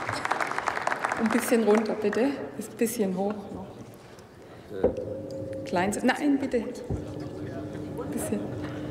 Ein bisschen runter, bitte. Ist ein bisschen hoch noch. Klein. Nein, bitte. Ein bisschen.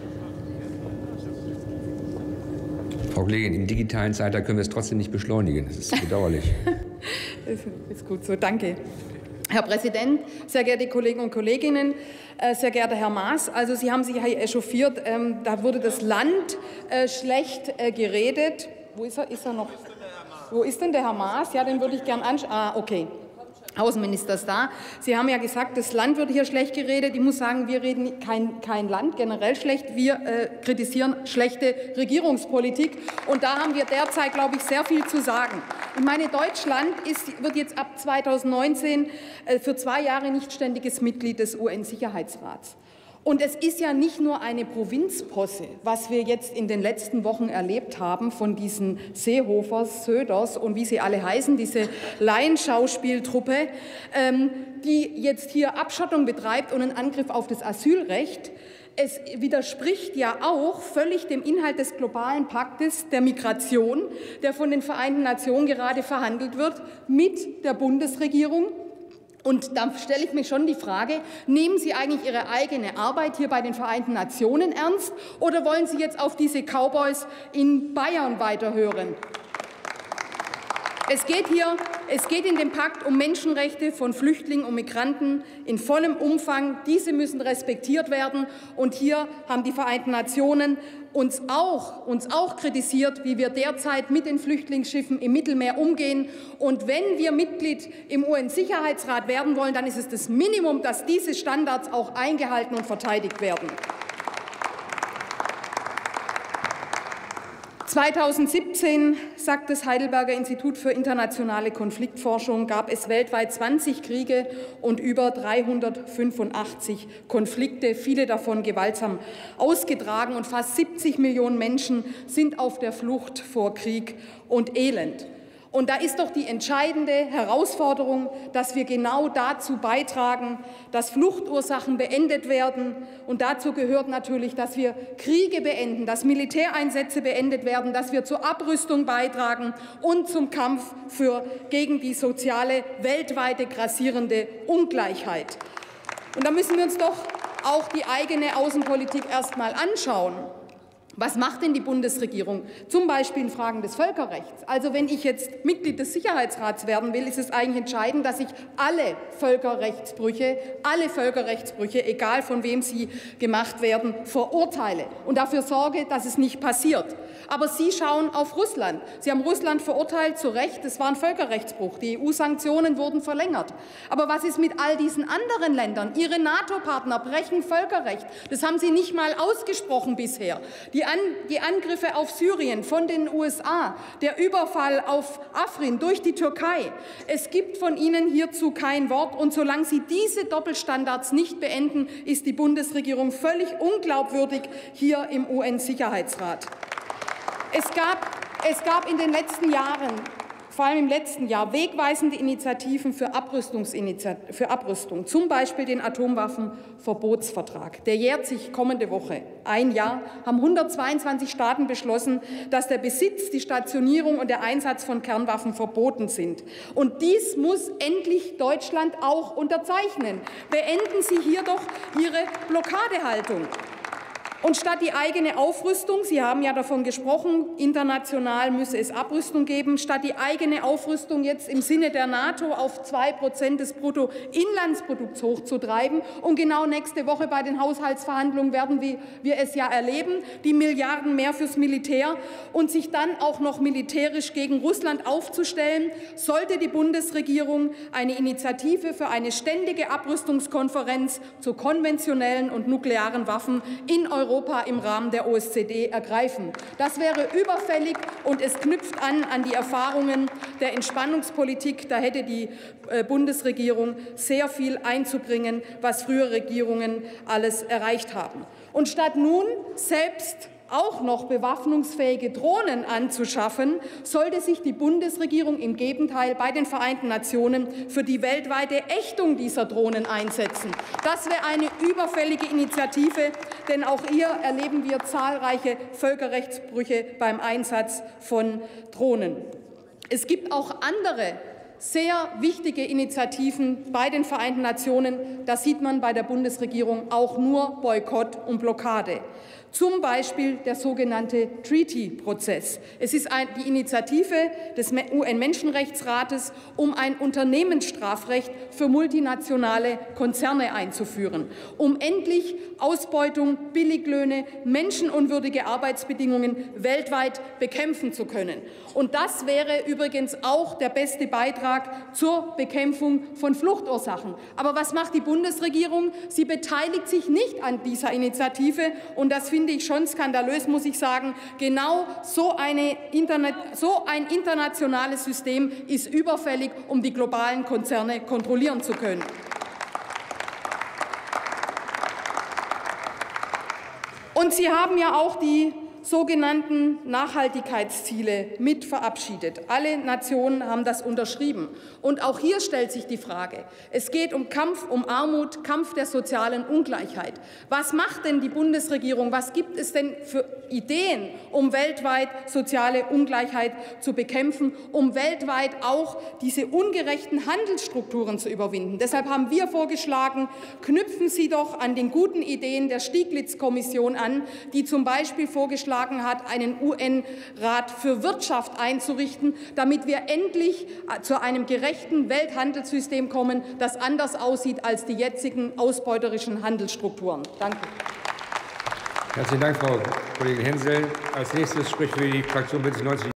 Frau Kollegin, im digitalen Zeitalter können wir es trotzdem nicht beschleunigen. Das ist bedauerlich. Ist gut so, danke. Herr Präsident, sehr geehrte Kollegen und Kolleginnen, sehr geehrter Herr Maas, also Sie haben sich hier echauffiert, da wurde das Land schlecht geredet. Wo ist er? Ist er noch? Wo ist denn der Herr Maas? Ja, den würde ich gern anschauen. Ah, okay. Außenminister ist da. Sie haben ja gesagt, das Land wird hier schlecht geredet. Ich muss sagen, wir reden kein Land generell schlecht. Wir kritisieren schlechte Regierungspolitik. Und da haben wir derzeit, glaube ich, sehr viel zu sagen. Ich meine, Deutschland wird jetzt ab 2019 für 2 Jahre nicht ständiges Mitglied des UN-Sicherheitsrats. Und es ist ja nicht nur eine Provinzposse, was wir jetzt in den letzten Wochen erlebt haben von diesen Seehofers, Söders und wie sie alle heißen, diese Laienschauspieltruppe, die jetzt hier Abschottung betreibt und einen Angriff auf das Asylrecht. Es widerspricht ja auch völlig dem Inhalt des globalen Paktes der Migration, der von den Vereinten Nationen gerade verhandelt wird, mit der Bundesregierung. Und da stelle ich mir schon die Frage, nehmen Sie eigentlich Ihre eigene Arbeit hier bei den Vereinten Nationen ernst oder wollen Sie jetzt auf diese Cowboys in Bayern weiterhören? Es geht in dem Pakt um Menschenrechte von Flüchtlingen und Migranten in vollem Umfang. Diese müssen respektiert werden. Und hier haben die Vereinten Nationen uns auch kritisiert, wie wir derzeit mit den Flüchtlingsschiffen im Mittelmeer umgehen. Und wenn wir Mitglied im UN-Sicherheitsrat werden wollen, dann ist es das Minimum, dass diese Standards auch eingehalten und verteidigt werden. 2017, sagt das Heidelberger Institut für internationale Konfliktforschung, gab es weltweit 20 Kriege und über 385 Konflikte, viele davon gewaltsam ausgetragen. Und fast 70 Millionen Menschen sind auf der Flucht vor Krieg und Elend. Und da ist doch die entscheidende Herausforderung, dass wir genau dazu beitragen, dass Fluchtursachen beendet werden. Und dazu gehört natürlich, dass wir Kriege beenden, dass Militäreinsätze beendet werden, dass wir zur Abrüstung beitragen und zum Kampf gegen die soziale, weltweite grassierende Ungleichheit. Und da müssen wir uns doch auch die eigene Außenpolitik erst mal anschauen. Was macht denn die Bundesregierung, zum Beispiel in Fragen des Völkerrechts? Also wenn ich jetzt Mitglied des Sicherheitsrats werden will, ist es eigentlich entscheidend, dass ich alle Völkerrechtsbrüche, egal von wem sie gemacht werden, verurteile und dafür sorge, dass es nicht passiert. Aber Sie schauen auf Russland. Sie haben Russland verurteilt, zu Recht, es war ein Völkerrechtsbruch. Die EU-Sanktionen wurden verlängert. Aber was ist mit all diesen anderen Ländern? Ihre NATO-Partner brechen Völkerrecht. Das haben Sie nicht mal ausgesprochen bisher. Die Angriffe auf Syrien von den USA, der Überfall auf Afrin durch die Türkei. Es gibt von Ihnen hierzu kein Wort. Und solange Sie diese Doppelstandards nicht beenden, ist die Bundesregierung völlig unglaubwürdig hier im UN-Sicherheitsrat. Es gab in den letzten Jahren, vor allem im letzten Jahr, wegweisende Initiativen für Abrüstung, zum Beispiel den Atomwaffenverbotsvertrag. Der jährt sich kommende Woche. 1 Jahr haben 122 Staaten beschlossen, dass der Besitz, die Stationierung und der Einsatz von Kernwaffen verboten sind. Und dies muss endlich Deutschland auch unterzeichnen. Beenden Sie hier doch Ihre Blockadehaltung. Und statt die eigene Aufrüstung, Sie haben ja davon gesprochen, international müsse es Abrüstung geben, statt die eigene Aufrüstung jetzt im Sinne der NATO auf 2% des Bruttoinlandsprodukts hochzutreiben. Und genau nächste Woche bei den Haushaltsverhandlungen werden wir es ja erleben, die Milliarden mehr fürs Militär und sich dann auch noch militärisch gegen Russland aufzustellen, sollte die Bundesregierung eine Initiative für eine ständige Abrüstungskonferenz zu konventionellen und nuklearen Waffen in Europa im Rahmen der OSZE ergreifen. Das wäre überfällig und es knüpft an die Erfahrungen der Entspannungspolitik. Da hätte die Bundesregierung sehr viel einzubringen, was frühere Regierungen alles erreicht haben. Und statt nun selbst auch noch bewaffnungsfähige Drohnen anzuschaffen, sollte sich die Bundesregierung im Gegenteil bei den Vereinten Nationen für die weltweite Ächtung dieser Drohnen einsetzen. Das wäre eine überfällige Initiative, denn auch hier erleben wir zahlreiche Völkerrechtsbrüche beim Einsatz von Drohnen. Es gibt auch andere sehr wichtige Initiativen bei den Vereinten Nationen. Da sieht man bei der Bundesregierung auch nur Boykott und Blockade. Zum Beispiel der sogenannte Treaty-Prozess. Es ist die Initiative des UN-Menschenrechtsrates, um ein Unternehmensstrafrecht für multinationale Konzerne einzuführen, um endlich Ausbeutung, Billiglöhne, menschenunwürdige Arbeitsbedingungen weltweit bekämpfen zu können. Und das wäre übrigens auch der beste Beitrag zur Bekämpfung von Fluchtursachen. Aber was macht die Bundesregierung? Sie beteiligt sich nicht an dieser Initiative, und das finde ich schon skandalös, muss ich sagen. Genau so ein internationales System ist überfällig, um die globalen Konzerne kontrollieren zu können. Und Sie haben ja auch die sogenannten Nachhaltigkeitsziele mit verabschiedet. Alle Nationen haben das unterschrieben. Und auch hier stellt sich die Frage, es geht um Kampf um Armut, Kampf der sozialen Ungleichheit. Was macht denn die Bundesregierung? Was gibt es denn für Ideen, um weltweit soziale Ungleichheit zu bekämpfen, um weltweit auch diese ungerechten Handelsstrukturen zu überwinden? Deshalb haben wir vorgeschlagen, knüpfen Sie doch an den guten Ideen der Stieglitz-Kommission an, die zum Beispiel vorgeschlagen hat, einen UN-Rat für Wirtschaft einzurichten, damit wir endlich zu einem gerechten Welthandelssystem kommen, das anders aussieht als die jetzigen ausbeuterischen Handelsstrukturen. Danke. Herzlichen Dank, Frau Kollegin Hensel. Als nächstes spricht für die Fraktion Bündnis 90